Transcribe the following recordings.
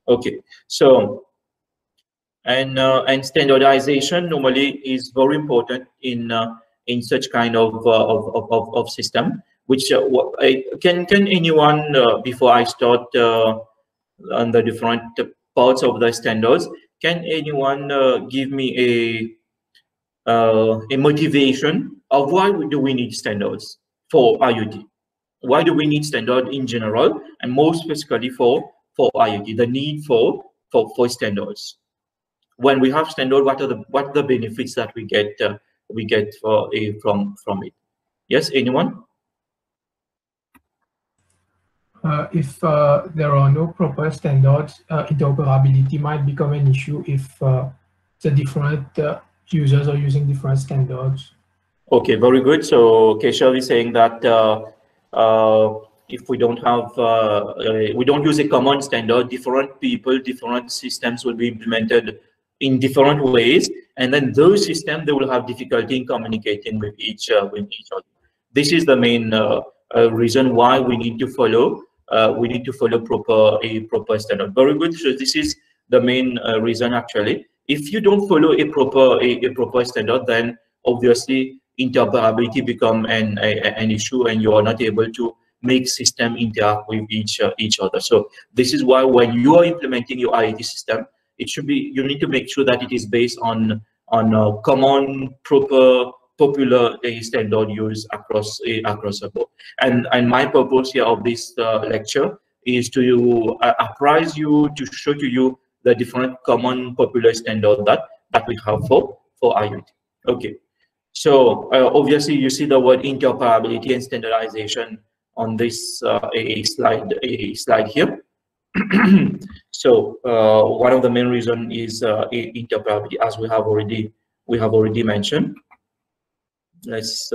Okay, so and standardization normally is very important in such kind of system. Which can anyone before I start on the different parts of the standards, can anyone give me a motivation of why do we need standards for IoT? Why do we need standard in general, and more specifically for IoT? The need for standards. When we have standard, what are the benefits that we get from it? Yes, anyone? If there are no proper standards, interoperability might become an issue if the different users are using different standards. Okay, very good. So Keshav is saying that if we don't have, we don't use a common standard, different people, different systems will be implemented in different ways, and then those systems, they will have difficulty in communicating with each other. This is the main reason why we need to follow a proper standard. Very good. So this is the main reason actually. If you don't follow a proper standard, then obviously interoperability become an issue, and you are not able to make system interact with each other. So this is why when you are implementing your IoT system, it should be, you need to make sure that it is based on common, proper, popular standard use across the board. And my purpose here of this lecture is to apprise you, to show to you the different common popular standard that we have for IoT. Okay. So obviously you see the word interoperability and standardization on this slide here. So one of the main reason is interoperability, as we have already mentioned. Let's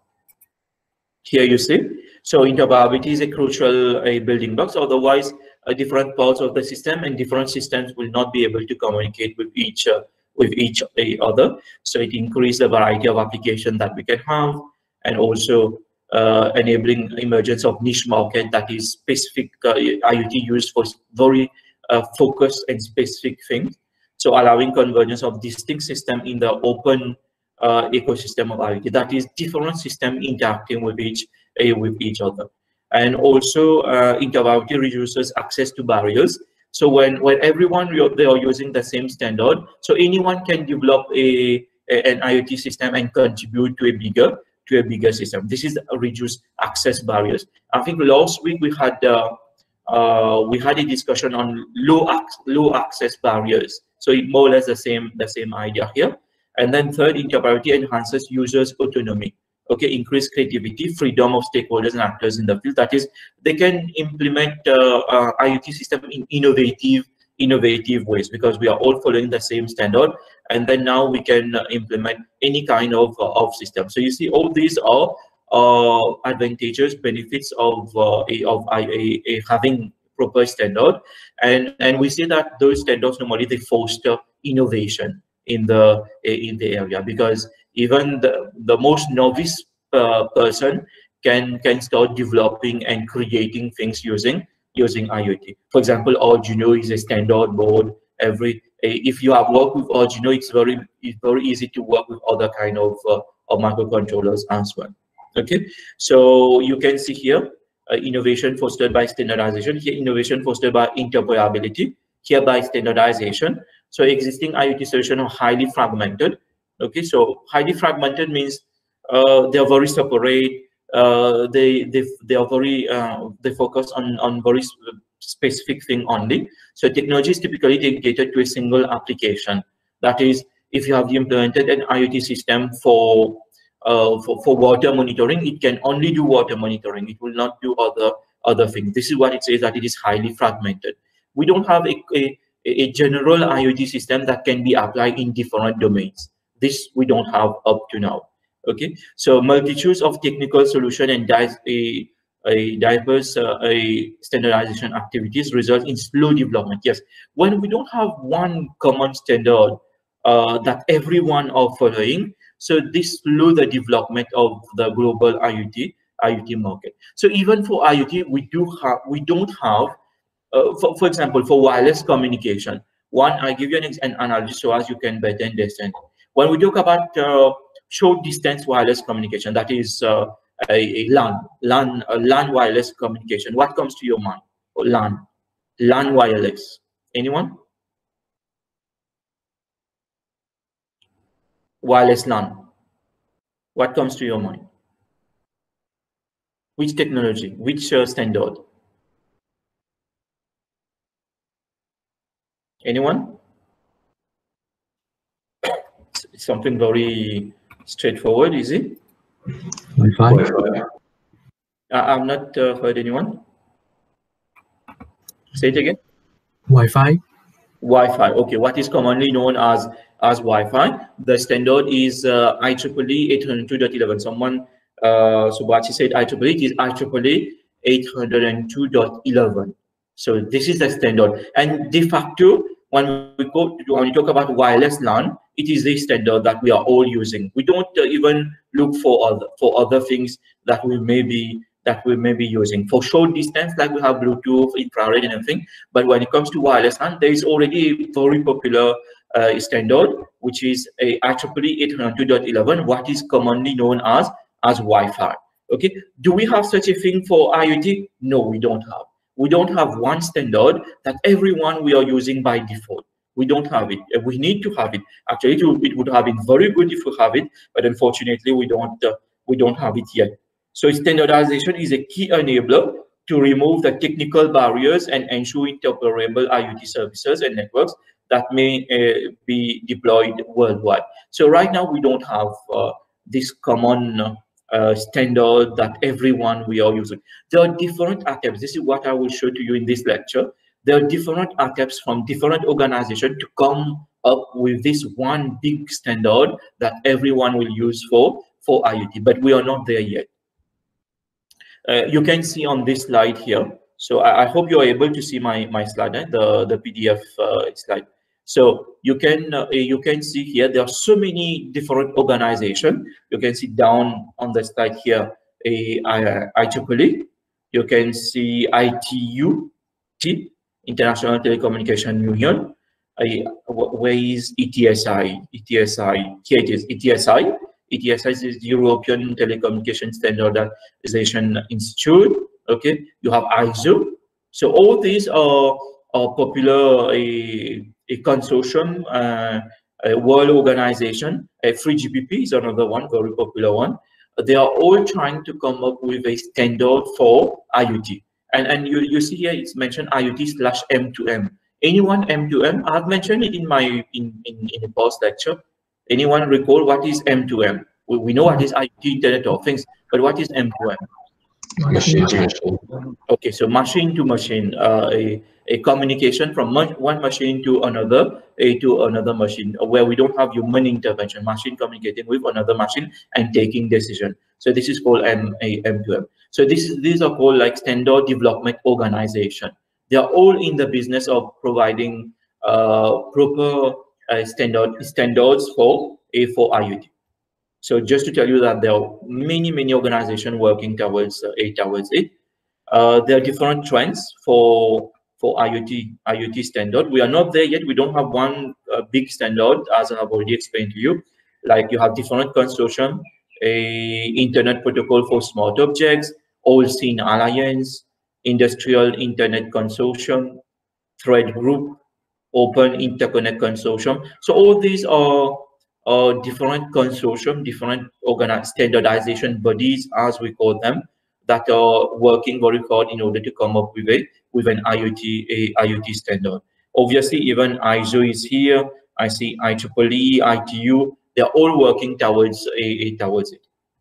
here you see. So interoperability is a crucial building blocks. Otherwise, different parts of the system and different systems will not be able to communicate with each other. So it increases the variety of applications that we can have, and also enabling emergence of niche market that is specific IoT used for very focused and specific things. So allowing convergence of distinct system in the open ecosystem of IoT, that is different system interacting with each other. And also interoperability reduces access to barriers. So when everyone they are using the same standard, so anyone can develop an IoT system and contribute to a bigger system. This is reduce access barriers. I think last week we had a discussion on low access barriers. So it more or less the same idea here. And then third, interoperability enhances users' autonomy. Okay, increase creativity, freedom of stakeholders and actors in the field. That is, they can implement IoT system in innovative ways, because we are all following the same standard. And then now we can implement any kind of system. So you see, all these are advantages, benefits of having proper standard. And we see that those standards normally they foster innovation in the area, because even the most novice person can start developing and creating things using IoT. For example, Arduino is a standard board. If you have worked with Arduino, it's very easy to work with other kind of microcontrollers as well. Okay, so you can see here innovation fostered by standardization. Here, innovation fostered by interoperability. Here, by standardization. So existing IoT solutions are highly fragmented. Okay, so highly fragmented means they are very separate. They are very they focus on very specific thing only. So technology is typically dedicated to a single application. That is, if you have implemented an IoT system for water monitoring, it can only do water monitoring. It will not do other things. This is what it says, that it is highly fragmented. We don't have a general IoT system that can be applied in different domains. This we don't have up to now. Okay, so multitudes of technical solution and diverse standardization activities result in slow development. Yes, when we don't have one common standard that everyone are following, so this slow the development of the global IoT market. So even for IoT, we don't have for example, for wireless communication, I give you an analogy so as you can better understand. When we talk about short distance wireless communication, that is a LAN wireless communication, what comes to your mind? LAN wireless. Anyone? Wireless LAN. What comes to your mind? Which technology? Which standard? Anyone? It's something very straightforward, is it? Wi-Fi. I've not heard anyone. Say it again. Wi-Fi. Wi-Fi. Okay. What is commonly known as Wi-Fi? The standard is IEEE 802.11. Someone, Subachi said IEEE. It is IEEE 802.11. So this is the standard. And de facto, when we talk about wireless LAN, it is the standard that we are all using. We don't even look for other things that we may be using for short distance, like we have Bluetooth, infrared, and everything. But when it comes to wireless LAN, there is already a very popular standard, which is a IEEE 802.11, what is commonly known as Wi-Fi. Okay. Do we have such a thing for IoT? No, we don't have. We don't have one standard that everyone we are using by default. We don't have it. We need to have it. Actually, it would have been very good if we have it, but unfortunately, we don't have it yet. So standardization is a key enabler to remove the technical barriers and ensure interoperable IoT services and networks that may be deployed worldwide. So right now, we don't have this common standard that everyone we are using. There are different attempts. This is what I will show to you in this lecture. There are different attempts from different organizations to come up with this one big standard that everyone will use for IoT, but we are not there yet. You can see on this slide here. So I hope you're able to see my slide, the PDF slide. So you can see here there are so many different organizations. You can see down on the slide here IEEE. You can see ITU, International Telecommunication Union. Where is ETSI? ETSI. Here it is. ETSI. ETSI is the European Telecommunication Standardization Institute. Okay. You have ISO. So all these are popular. A consortium, a world organization, a 3GPP is another one, very popular one. They are all trying to come up with a standard for IoT. And you see here it's mentioned IoT/M2M. Anyone M2M? I've mentioned it in a past lecture. Anyone recall what is M2M? We know what is IoT, Internet of Things, but what is M2M? Machine to machine. Okay, so machine to machine, a communication from one machine to another machine, where we don't have human intervention, machine communicating with another machine and taking decision. So this is called M2M. So these are called like standard development organization. They are all in the business of providing proper standards for IoT. So just to tell you that there are many organizations working towards it. There are different trends for IoT standard. We are not there yet. We don't have one big standard, as I have already explained to you. Like you have different consortium, a Internet Protocol for Smart Objects, All-Seen Alliance, Industrial Internet Consortium, Thread Group, Open Interconnect Consortium. So all these are different consortium, different organized standardization bodies, as we call them, that are working very hard in order to come up with an IoT standard. Obviously, even ISO is here. I see IEEE, ITU. They're all working towards it.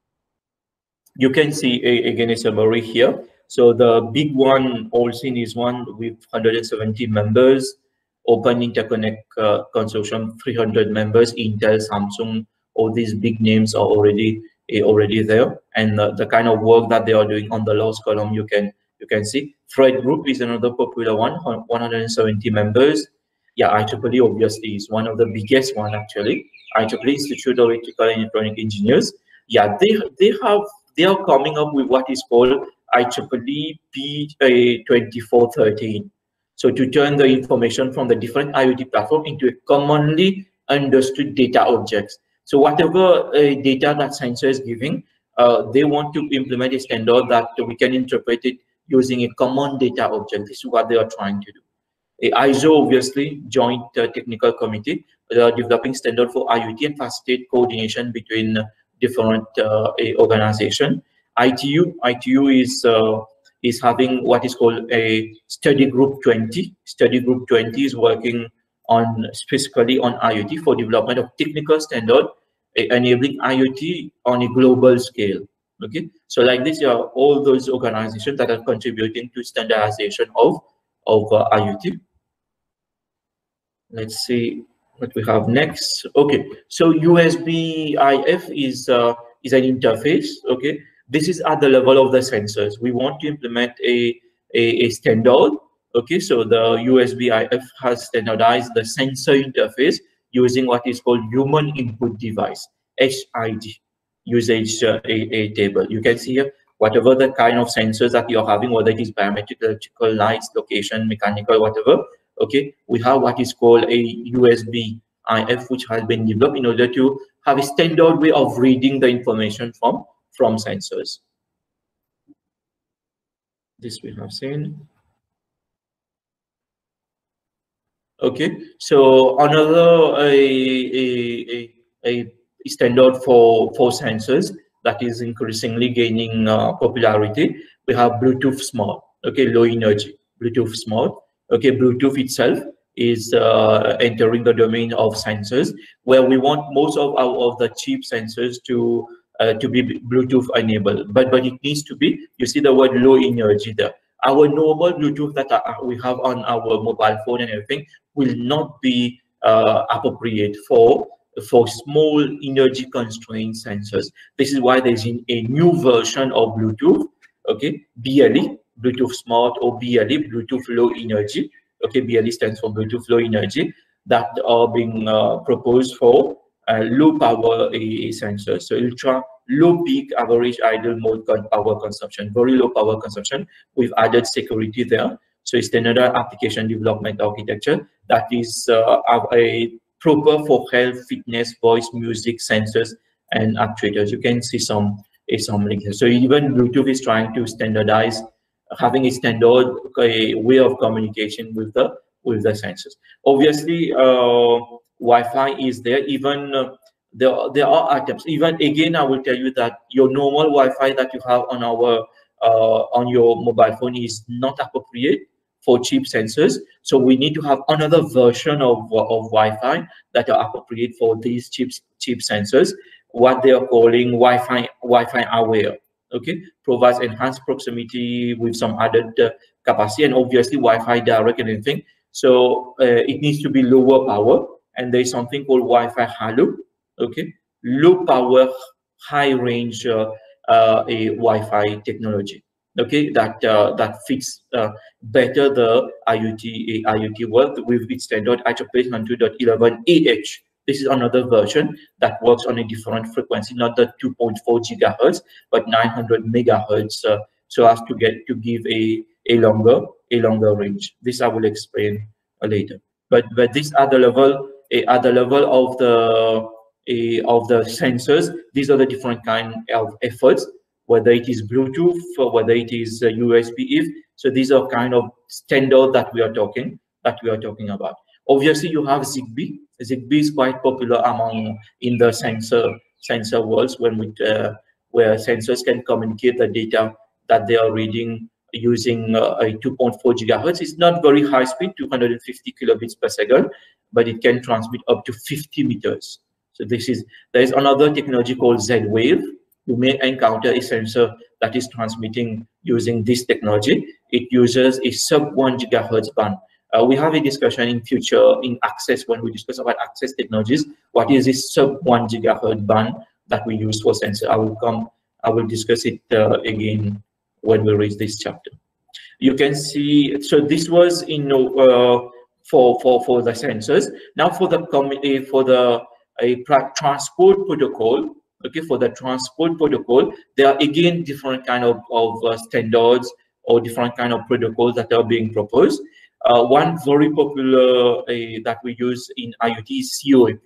You can see again a summary here. So the big one, All-Seen, is one with 170 members. Open Interconnect Consortium, 300 members. Intel, Samsung, all these big names are already there, and the kind of work that they are doing on the last column you can see. Thread Group is another popular one, 170 members. Yeah, IEEE obviously is one of the biggest one actually. IEEE, Institute of Electrical and Electronic Engineers. Yeah, they are coming up with what is called IEEE P2413. So to turn the information from the different IoT platform into a commonly understood data objects. So whatever data that sensor is giving, they want to implement a standard that we can interpret it using a common data object. This is what they are trying to do. ISO, obviously, Joint Technical Committee, developing standard for IoT and facilitate coordination between different organizations. ITU is having what is called a study group 20. Study group 20 is working on specifically on IoT for development of technical standard enabling IoT on a global scale. Okay, so like this, you are all those organizations that are contributing to standardization of IoT. Let's see what we have next. Okay, so USB-IF is an interface. Okay, this is at the level of the sensors. We want to implement a standard. Okay, so the USB-IF has standardized the sensor interface using what is called human input device, HID, usage a table. You can see here whatever the kind of sensors that you're having, whether it is biometric, electrical, lights, location, mechanical, whatever. Okay, we have what is called a USB-IF, which has been developed in order to have a standard way of reading the information from sensors. This we have seen. Okay, so another a standard for sensors that is increasingly gaining popularity. We have Bluetooth Smart. Okay, low energy Bluetooth Smart. Okay, Bluetooth itself is entering the domain of sensors, where we want most of the cheap sensors to be Bluetooth enabled, but it needs to be, you see the word low energy there. Our normal Bluetooth that we have on our mobile phone and everything will not be appropriate for small energy constrained sensors. This is why there's a new version of Bluetooth, okay, BLE, Bluetooth Smart, or BLE, Bluetooth Low Energy. Okay, BLE stands for Bluetooth Low Energy, that are being proposed for low power sensors. So ultra low peak average idle mode power consumption, very low power consumption. We've added security there. So it's another application development architecture that is a proper for health, fitness, voice, music, sensors, and actuators. You can see some link here. So even Bluetooth is trying to standardize, having a standard way of communication with the sensors. Obviously, Wi-Fi is there. Even there are attempts. Even again, I will tell you that your normal Wi-Fi that you have on your mobile phone is not appropriate for cheap sensors. So we need to have another version of Wi-Fi that are appropriate for these cheap sensors. What they are calling Wi-Fi aware. Okay, provides enhanced proximity with some added capacity, and obviously Wi-Fi direct and everything. So it needs to be lower power, and there is something called Wi-Fi Halo. Okay, low power, high range a Wi-Fi technology. Okay, that fits better the IoT world with its standard IEEE 100.11ah. This is another version that works on a different frequency, not the 2.4 gigahertz, but 900 megahertz, so as to give a longer range. This I will explain later. But this at the level of the sensors, these are the different kind of efforts, whether it is Bluetooth or whether it is USB-IF. So these are kind of standard that we are talking about. Obviously, you have Zigbee. Zigbee is quite popular in the sensor worlds, where sensors can communicate the data that they are reading using a 2.4 gigahertz. It's not very high speed, 250 kilobits per second, but it can transmit up to 50 meters. So there is another technology called Z-Wave. You may encounter a sensor that is transmitting using this technology. It uses a sub 1 gigahertz band. We have a discussion in future in access, when we discuss about access technologies. What is this sub 1 gigahertz band that we use for sensor? I will discuss it again when we reach this chapter. You can see, so this was for the sensors. Now for the transport protocol. Okay, for the transport protocol, there are again different kind of standards or different kind of protocols that are being proposed. One very popular that we use in IoT is COAP,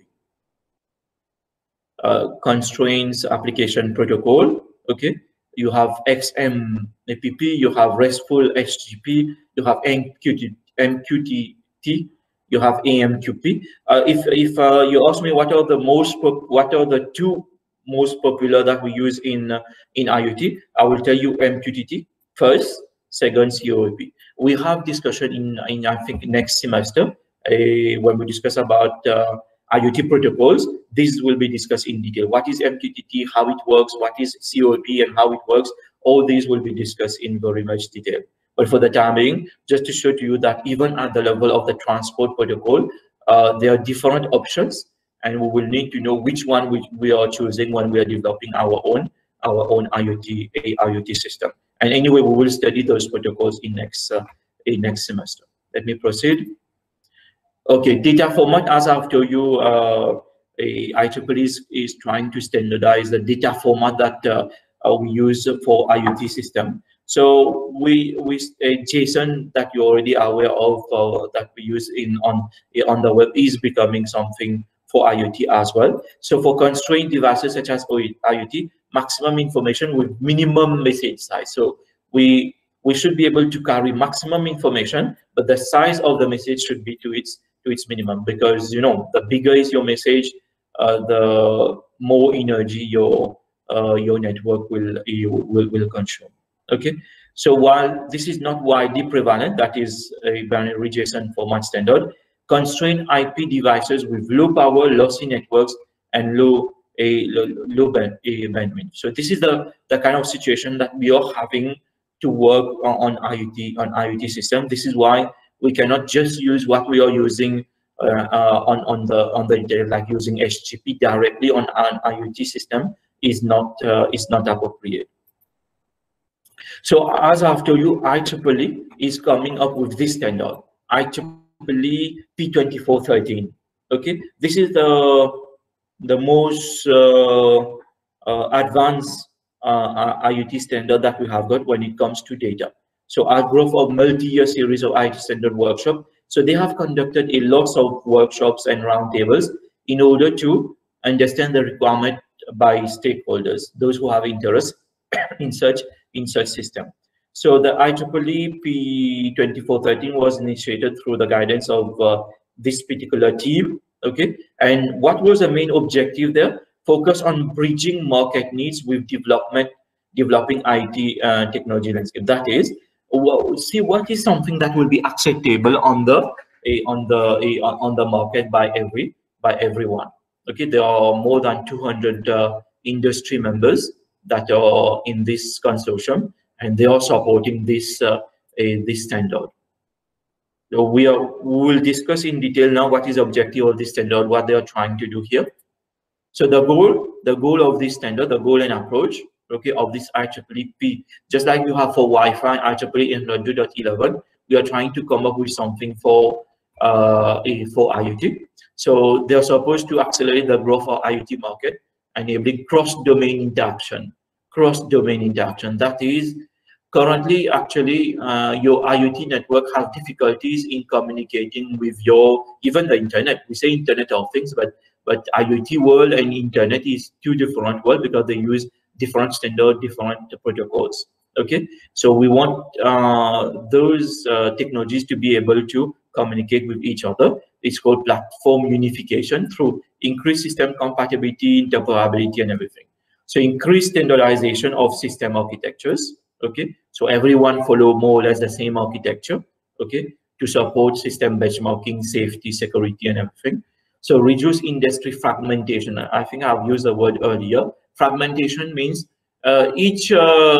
Constraints Application Protocol. Okay, you have XMPP, you have RESTful HTTP, you have MQTT, you have AMQP. If you ask me what are the two most popular that we use in IoT, I will tell you MQTT first, second COAP. We have discussion in I think next semester when we discuss about IoT protocols. This will be discussed in detail. What is MQTT, how it works, what is COAP and how it works. All these will be discussed in very much detail. But for the time being, just to show to you that even at the level of the transport protocol, there are different options, and we will need to know which one we are choosing when we are developing our own IoT system. And anyway, we will study those protocols in next semester. Let me proceed. Okay, data format, as I've told you, IEEE is trying to standardize the data format that we use for IoT system. So JSON that you're already aware of that we use on the web is becoming something for IoT as well. So for constrained devices such as IoT, maximum information with minimum message size. So we should be able to carry maximum information, but the size of the message should be to its minimum, because the bigger is your message, the more energy your network will consume. Okay, so while this is not widely prevalent, that is a binary JSON format standard, constrained IP devices with low power, lossy networks, and low bandwidth. So this is the kind of situation that we are having to work on IoT system. This is why we cannot just use what we are using on the internet, like using HTTP directly on an IoT system is not appropriate. So as I've told you, IEEE is coming up with this standard, IEEE P2413. Okay, this is the most advanced IoT standard that we have got when it comes to data. So our growth of multi-year series of IoT standard workshop. So they have conducted a lot of workshops and roundtables in order to understand the requirement by stakeholders, those who have interest in such system. So the IEEE P2413 was initiated through the guidance of this particular team. Okay, and what was the main objective there? Focus on bridging market needs with developing IT technology landscape. That is, see what is something that will be acceptable on the market by everyone. Okay, there are more than 200 industry members that are in this consortium, and they are supporting this standard. So we will discuss in detail now what is the objective of this standard, what they are trying to do here. So the goal of this standard, the goal and approach, okay, of this IEEE, just like you have for Wi-Fi, IEEE 802.11, we are trying to come up with something for IoT. So they are supposed to accelerate the growth of IoT market, enabling cross-domain interaction. That is, currently, actually, your IoT network has difficulties in communicating with even the internet. We say Internet of Things, but IoT world and internet is two different worlds because they use different standard, different protocols. Okay, so we want those technologies to be able to communicate with each other. It's called platform unification through increased system compatibility, interoperability, and everything. So increased standardization of system architectures. Okay, so everyone follow more or less the same architecture. Okay, to support system benchmarking, safety, security, and everything. So reduce industry fragmentation. I think I've used the word earlier. Fragmentation means each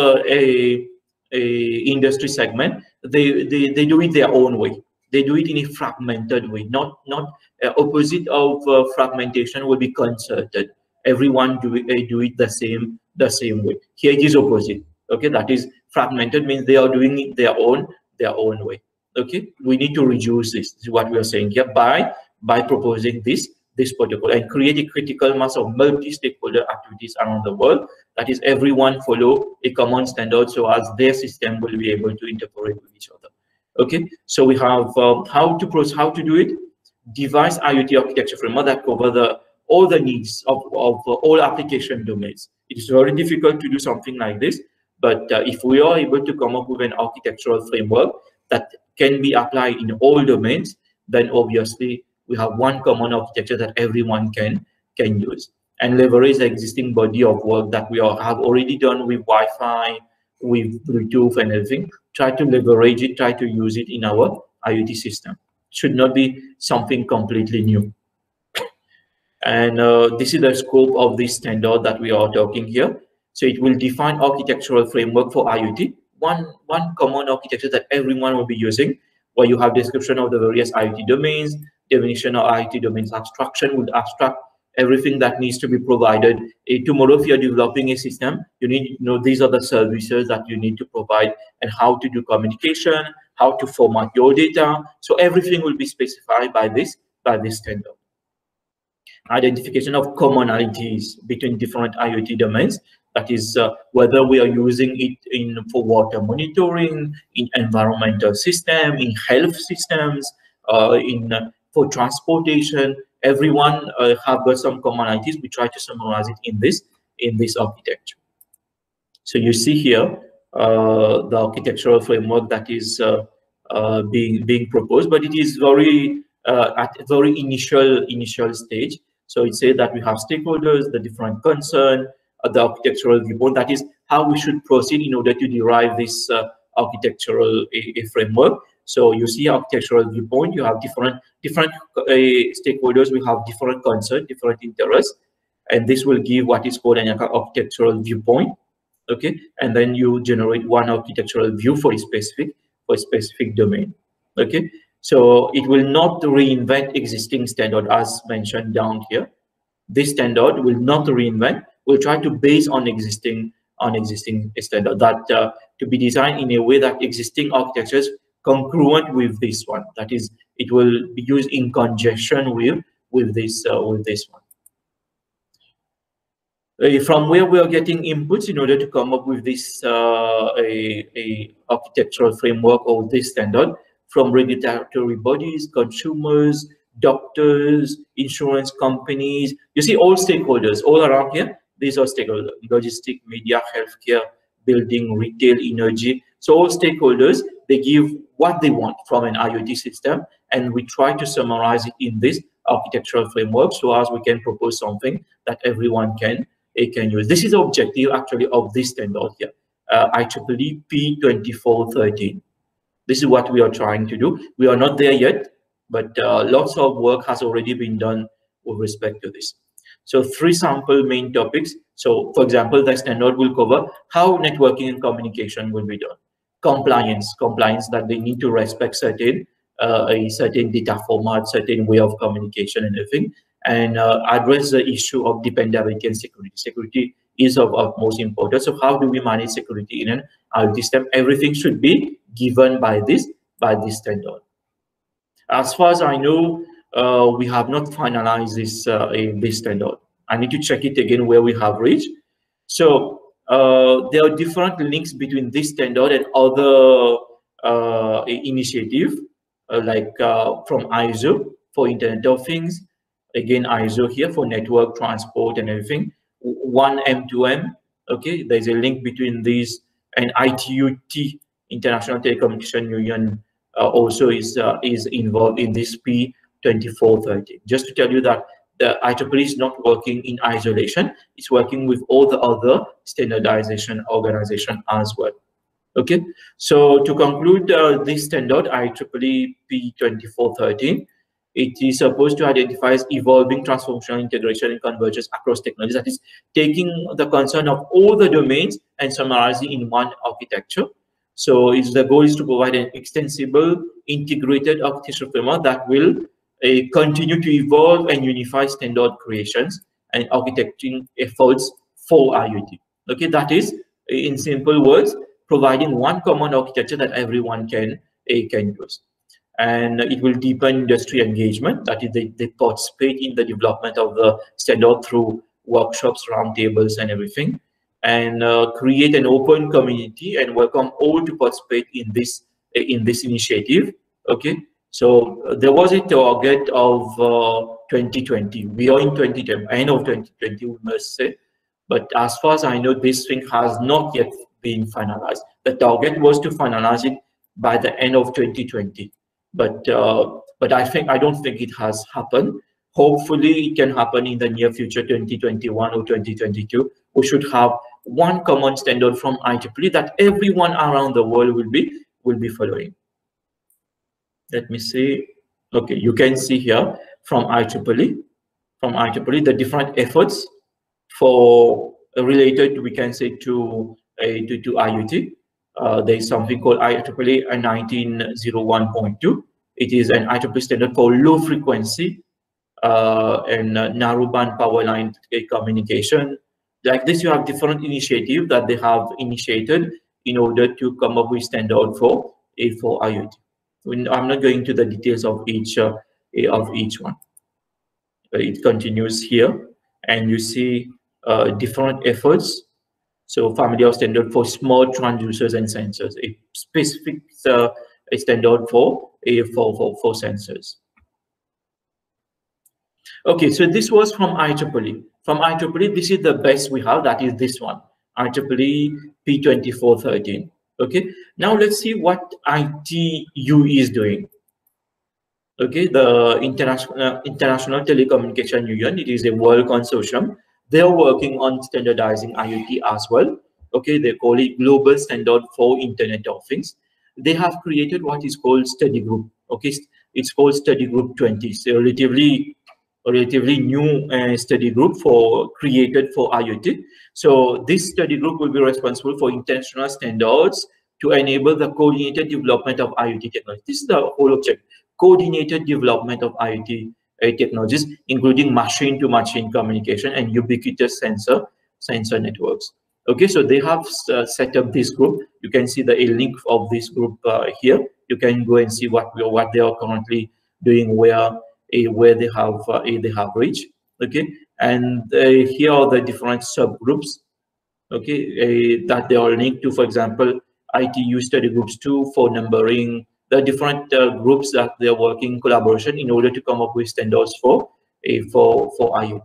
industry segment, they do it their own way. They do it in a fragmented way. Not opposite of fragmentation will be concerted. Everyone do it the same way. Here it is opposite. Okay, that is fragmented means they are doing it their own way. Okay, we need to reduce this. This is what we are saying here by proposing this protocol and create a critical mass of multi-stakeholder activities around the world. That is, everyone follow a common standard so as their system will be able to interoperate with each other. Okay, so we have how to do it. Device IoT architecture framework that cover all the needs of all application domains. It is very difficult to do something like this, but if we are able to come up with an architectural framework that can be applied in all domains, then obviously we have one common architecture that everyone can use and leverage the existing body of work that we have already done with Wi-Fi, with Bluetooth and everything. Try to leverage it, try to use it in our IoT system. Should not be something completely new. And this is the scope of this standard that we are talking here. So it will define architectural framework for IoT, one common architecture that everyone will be using, where you have description of the various IoT domains, definition of IoT domains abstraction, will abstract everything that needs to be provided. Tomorrow, if you're developing a system, you need to know these are the services that you need to provide and how to do communication, how to format your data. So everything will be specified by this standard. Identification of commonalities between different IoT domains. That is whether we are using it for water monitoring, in environmental system, in health systems, for transportation. Everyone have got some commonalities. We try to summarize it in this architecture. So you see here the architectural framework that is being proposed, but it is very at a very initial stage. So it says that we have stakeholders, the different concern, the architectural viewpoint. That is how we should proceed in order to derive this architectural framework. So you see architectural viewpoint. You have different stakeholders. We have different concerns, different interests, and this will give what is called an architectural viewpoint. Okay, and then you generate one architectural view for a specific domain. Okay. So it will not reinvent existing standard as mentioned down here. This standard will not reinvent. We'll try to base on existing standard that to be designed in a way that existing architectures congruent with this one. That is, it will be used in conjunction with this one. From where we are getting inputs in order to come up with this a architectural framework or this standard. From regulatory bodies, consumers, doctors, insurance companies. You see all stakeholders all around here. These are stakeholders: logistics, media, healthcare, building, retail, energy. So all stakeholders, they give what they want from an IoT system, and we try to summarize it in this architectural framework so as we can propose something that everyone can use. This is the objective actually of this standard here, IEEE P2413. This is what we are trying to do. We are not there yet, but lots of work has already been done with respect to this. So 3 sample main topics. So for example, the standard will cover how networking and communication will be done. Compliance that they need to respect a certain data format, certain way of communication and everything, and address the issue of dependability and security. Security is of utmost importance. So how do we manage security in an IoT system? Everything should be given by this standard. As far as I know, we have not finalized this standard. I need to check it again where we have reached. So there are different links between this standard and other initiative, like from ISO for Internet of Things. Again, ISO here for network, transport, and everything. 1M2M. Okay, there's a link between these, and ITU-T, International Telecommunication Union, also is involved in this P2413. Just to tell you that the IEEE is not working in isolation; it's working with all the other standardization organizations as well. Okay, so to conclude this standard, IEEE P2413, it is supposed to identify evolving transformational integration and convergence across technologies. That is, taking the concern of all the domains and summarizing in one architecture. So the goal is to provide an extensible, integrated architectural framework that will continue to evolve and unify standard creations and architecting efforts for IoT. Okay, that is, in simple words, providing one common architecture that everyone can use. And it will deepen industry engagement. That is, they participate in the development of the standard through workshops, roundtables, and everything, and create an open community and welcome all to participate in this in this initiative. Okay, so there was a target of 2020. We are in 2020, end of 2020, we must say. But as far as I know, this thing has not yet been finalized. The target was to finalize it by the end of 2020. But I don't think it has happened. Hopefully, it can happen in the near future, 2021 or 2022. We should have one common standard from IEEE that everyone around the world will be following. Let me see. Okay, you can see here from IEEE, the different efforts for related, we can say, to IoT. There is something called IEEE 1901.2. It is an IEEE standard for low frequency and narrowband power line communication. Like this, you have different initiatives that they have initiated in order to come up with standard for IoT. I'm not going to the details of each one. It continues here, and you see different efforts. So family of standard for small transducers and sensors, a specific a standard for sensors. Okay, so this was from IEEE. From IEEE, this is the best we have, that is this one, IEEE P2413. Okay, now let's see what ITU is doing. Okay, the International Telecommunication Union, it is a world consortium. They are working on standardizing IoT as well. Okay, they call it Global Standard for Internet of Things. They have created what is called study group. Okay, it's called Study Group 20. So relatively new study group created for IoT. So this study group will be responsible for international standards to enable the coordinated development of IoT technology. This is the whole object: coordinated development of IoT technologies, including machine-to-machine communication and ubiquitous sensor networks. Okay, so they have set up this group. You can see a link of this group here. You can go and see what they are currently doing, where they have reached. Okay, and here are the different subgroups. Okay, that they are linked to. For example, ITU study groups 2 for numbering the different groups that they are working in collaboration in order to come up with standards for IoT.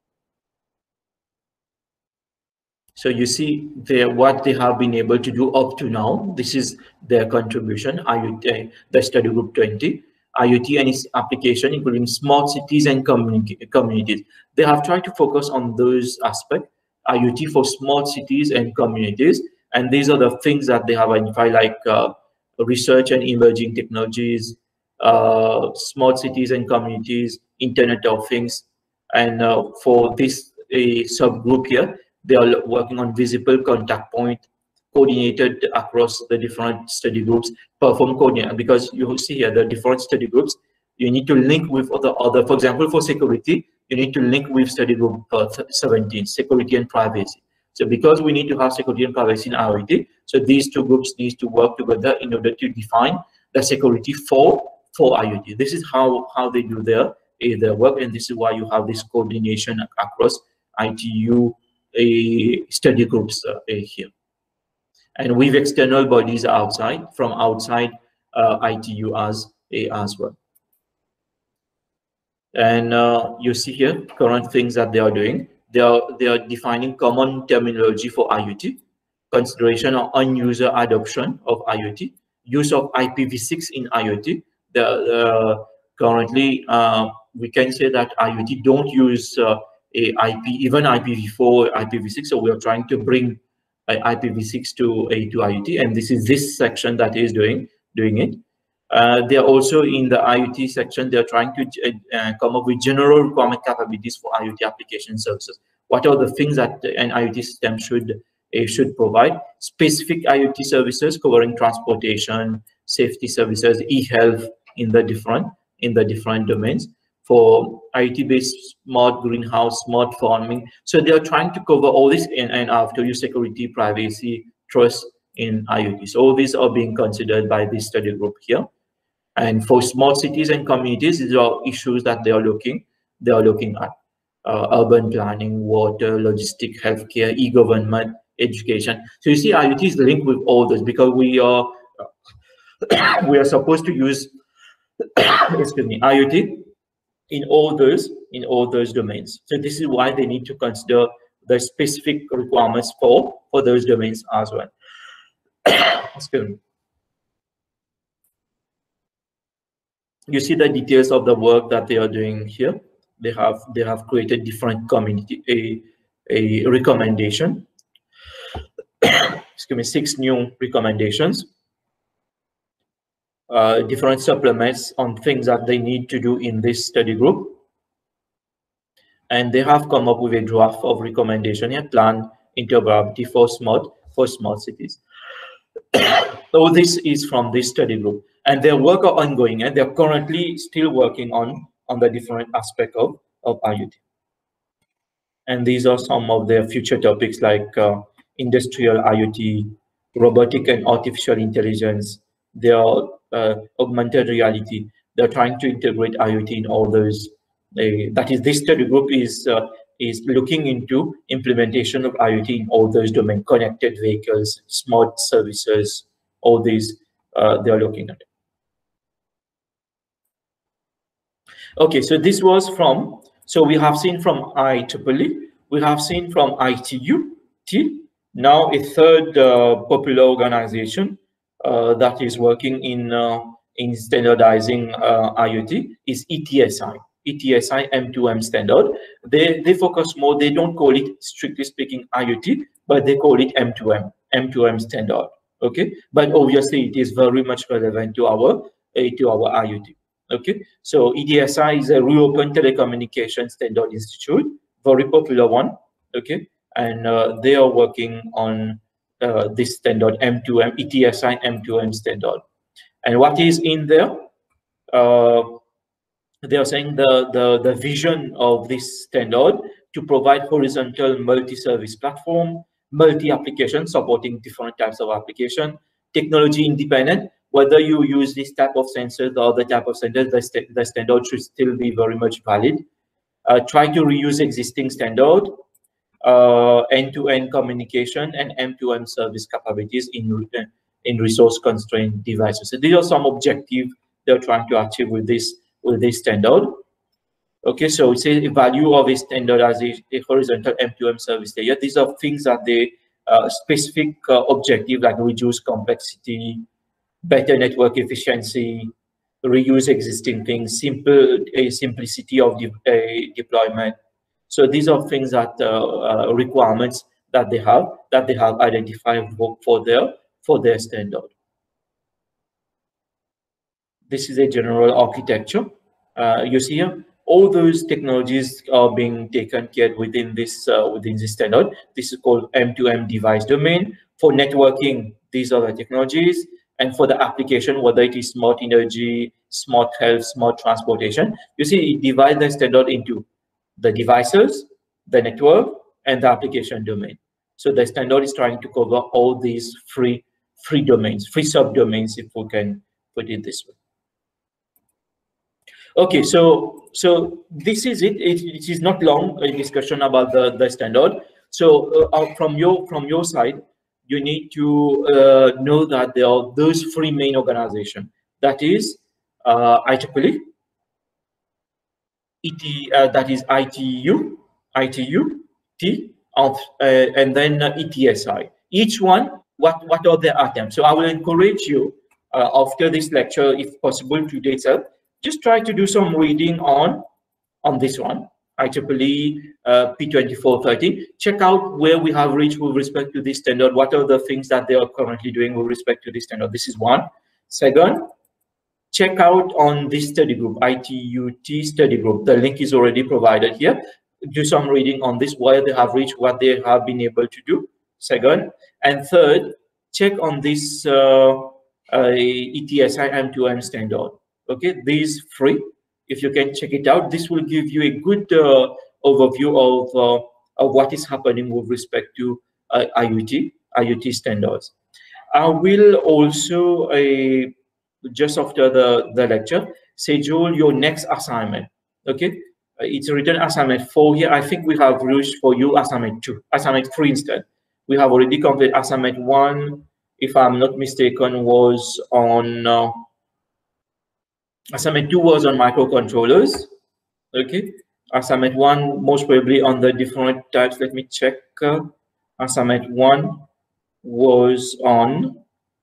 So you see what they have been able to do up to now. This is their contribution, IoT, the study group 20. IoT and its application, including smart cities and communities. They have tried to focus on those aspects, IoT for smart cities and communities. And these are the things that they have identified, like research and emerging technologies, smart cities and communities, Internet of Things. And for this subgroup here, they are working on visible contact point, coordinated across the different study groups, perform coordinate, because you will see here the different study groups. You need to link with other, for example, for security, you need to link with study group 17, security and privacy. So because we need to have security and privacy in IoT, so these two groups need to work together in order to define the security for IoT. This is how they do their work, and this is why you have this coordination across ITU study groups here. And with external bodies from outside ITU as well. And you see here current things that they are doing. They are defining common terminology for IoT, consideration of user adoption of IoT, use of IPv6 in IoT. Currently, we can say that IoT don't use even IPv4 or IPv6. So we are trying to bring IPv6 to IoT, and this is this section that is doing it. They are also in the IoT section. They are trying to come up with general requirement capabilities for IoT application services. What are the things that an IoT system should provide? Specific IoT services covering transportation, safety services, e-health in the different domains. For IoT-based smart greenhouse, smart farming. So they are trying to cover all this and after use security, privacy, trust in IoT. So all these are being considered by this study group here. And for smart cities and communities, these are issues that they are looking at. Urban planning, water, logistics, healthcare, e-government, education. So you see IoT is linked with all this because we are we are supposed to use excuse me, IoT in all those domains. So this is why they need to consider the specific requirements for those domains as well. Excuse me. You see the details of the work that they are doing here. They have created different community a recommendation. Excuse me, 6 new recommendations. Different supplements on things that they need to do in this study group. And they have come up with a draft of recommendation and plan interoperability for smart cities. So this is from this study group, and their work are ongoing, and they're currently still working on the different aspect of IoT. And these are some of their future topics like industrial IoT, robotic and artificial intelligence. They are augmented reality. They're trying to integrate IoT in all those. That is, this study group is looking into implementation of IoT in all those domains: connected vehicles, smart services, all these they are looking at. Okay, so this was from, so we have seen from IEEE, we have seen from ITU-T, now a third popular organization that is working in standardizing IoT is ETSI. ETSI M2M standard. They focus more, they don't call it strictly speaking IoT, but they call it M2M standard. Okay, but obviously it is very much relevant to our IoT. Okay, so ETSI is a reopen telecommunication standard institute, very popular one. Okay, and they are working on this standard M2M, ETSI M2M standard. And what is in there? They are saying the vision of this standard to provide horizontal multi-service platform, multi-application supporting different types of application, technology independent. Whether you use this type of sensors or other type of sensors, the standard should still be very much valid. Try to reuse existing standard, end-to-end communication, and M2M service capabilities in resource-constrained devices. So these are some objectives they're trying to achieve with this standard. Okay, so it says the value of a standard as a horizontal M2M service layer. These are things that they specific objective, like reduce complexity, better network efficiency, reuse existing things, simplicity of deployment. So these are things that requirements that they have identified for their standard. This is a general architecture. You see here, all those technologies are being taken care within this standard. This is called M2M device domain. For networking, these are the technologies. And for the application, whether it is smart energy, smart health, smart transportation, you see it divides the standard into the devices, the network, and the application domain. So the standard is trying to cover all these free domains, free subdomains, if we can put it this way. Okay, so this is it. It is not long a discussion about the standard. So from your side, you need to know that there are those 3 main organizations. That is IEEE, that is ITU, T, and then ETSI. Each one, what are their attempts? So I will encourage you after this lecture, if possible, today itself, just try to do some reading on this one, IEEE P2430. Check out where we have reached with respect to this standard. What are the things that they are currently doing with respect to this standard? This is one. Second, check out on this study group, ITU-T study group. The link is already provided here. Do some reading on this, where they have reached, what they have been able to do. Second. And third, check on this ETSI M2M standard. Okay, these 3. If you can check it out, this will give you a good overview of what is happening with respect to IoT standards. I will also, just after the lecture, schedule your next assignment. Okay, it's written assignment 4 here. I think we have reached for you assignment 2, assignment 3 instead. We have already completed assignment 1, if I'm not mistaken, was on assignment 2 was on microcontrollers. Okay, assignment 1 most probably on the different types. Let me check. Assignment 1 was on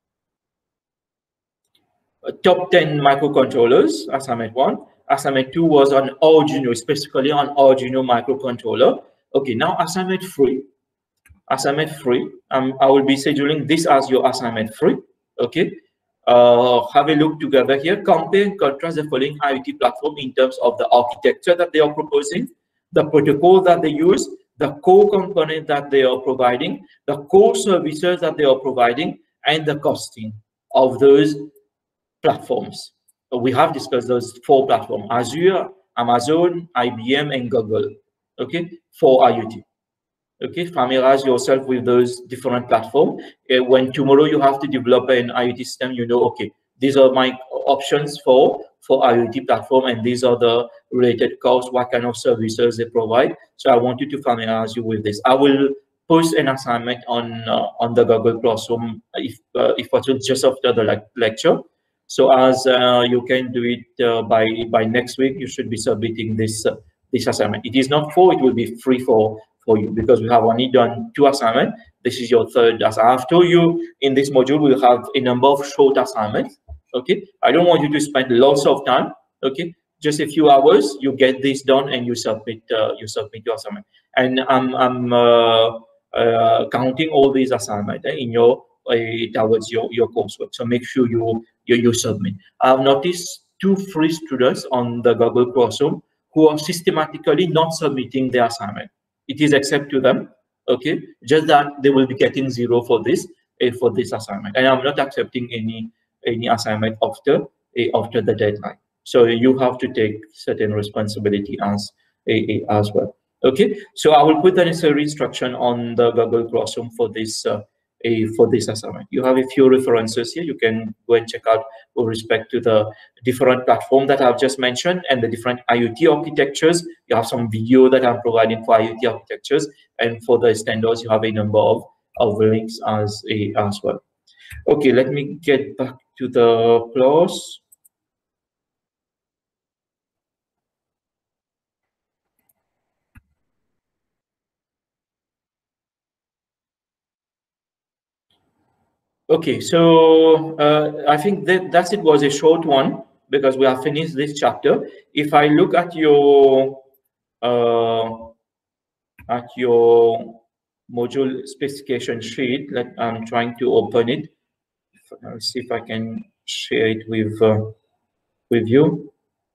top 10 microcontrollers. Assignment 1. Assignment 2 was on Arduino, specifically on Arduino microcontroller. Okay, now assignment 3. Assignment 3. I will be scheduling this as your assignment 3. Okay. Have a look together here. Compare and contrast the following IoT platform in terms of the architecture that they are proposing, the protocol that they use, the core component that they are providing, the core services that they are providing, and the costing of those platforms. We have discussed those 4 platforms: Azure, Amazon, IBM, and Google. Okay, for IoT. Okay, familiarize yourself with those different platforms. When tomorrow you have to develop an IoT system, you know, okay, these are my options for IoT platform, and these are the related costs, what kind of services they provide. So I want you to familiarize you with this. I will post an assignment on the Google Classroom if possible, just after the lecture. So as you can do it by next week, you should be submitting this assignment. It is not 4; it will be 3 for you, because we have only done 2 assignments. This is your 3rd assignment. I've told you in this module we'll have a number of short assignments. Okay, I don't want you to spend lots of time. Okay, just a few hours, you get this done and you submit your assignment. And I'm counting all these assignments in your towards your coursework. So make sure you submit. I've noticed 2 free students on the Google Classroom who are systematically not submitting their assignment. It is accepted to them, okay? Just that they will be getting 0 for this assignment, and I'm not accepting any assignment after the deadline. So you have to take certain responsibility as well. Okay, so I will put the necessary instruction on the Google Classroom for this assignment. You have a few references here. You can go and check out with respect to the different platform that I've just mentioned and the different IoT architectures. You have some video that I'm providing for IoT architectures, and for the standards, you have a number of links as well. Okay, let me get back to the class. Okay, so I think that's it. Was a short one because we have finished this chapter. If I look at your module specification sheet, I'm trying to open it. I'll see if I can share it with you.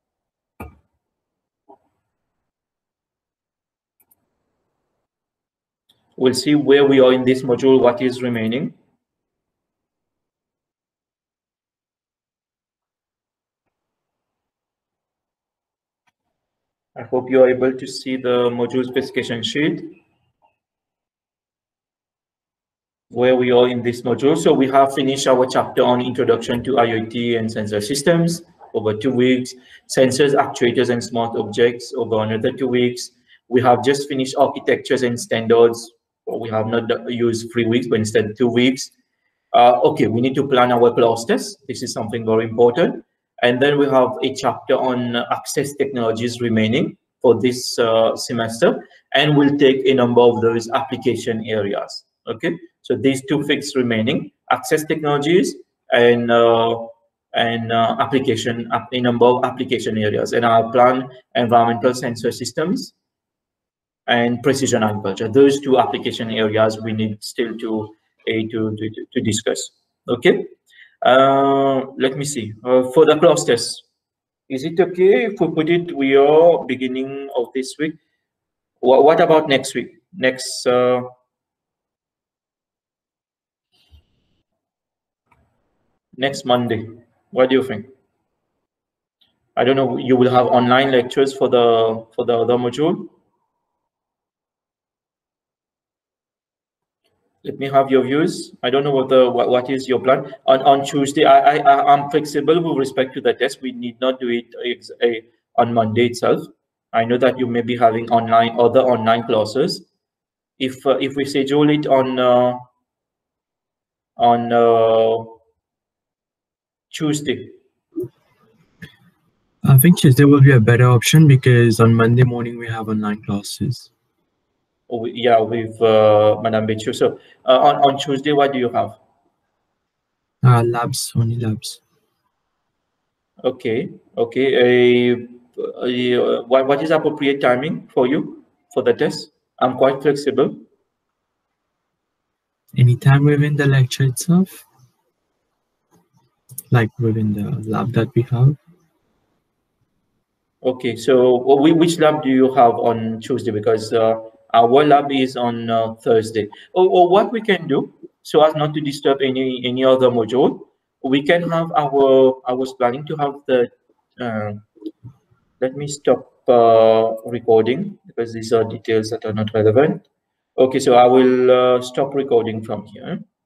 We'll see where we are in this module, what is remaining. I hope you are able to see the module specification sheet, where we are in this module. So we have finished our chapter on Introduction to IoT and Sensor Systems over 2 weeks, Sensors, Actuators, and Smart Objects over another 2 weeks. We have just finished Architectures and Standards. We have not used 3 weeks, but instead 2 weeks. Okay, we need to plan our clusters. This is something very important. And then we have a chapter on access technologies remaining for this semester, and we'll take a number of those application areas. Okay, so these 2 fixed remaining: access technologies and a number of application areas. And our plan environmental sensor systems and precision agriculture. Those 2 application areas we need still to discuss. Okay. Let me see. For the clusters, is it okay if we put it? We are beginning of this week. What about next week? Next Monday. What do you think? I don't know. You will have online lectures for the other module. Let me have your views. I don't know what is your plan on Tuesday. I'm flexible with respect to the test. We need not do it on Monday itself. I know that you may be having other online classes. If we schedule it on on Tuesday? I think Tuesday will be a better option because on Monday morning we have online classes. Oh, yeah, with Madame Betchu. So on Tuesday, what do you have? Labs, only labs. Okay, okay. What is appropriate timing for you for the test? I'm quite flexible. Anytime within the lecture itself, like within the lab that we have. Okay, so which lab do you have on Tuesday? Because our lab is on Thursday. Or what we can do, so as not to disturb any other module, we can have our. I was planning to have the. Let me stop recording because these are details that are not relevant. Okay, so I will stop recording from here.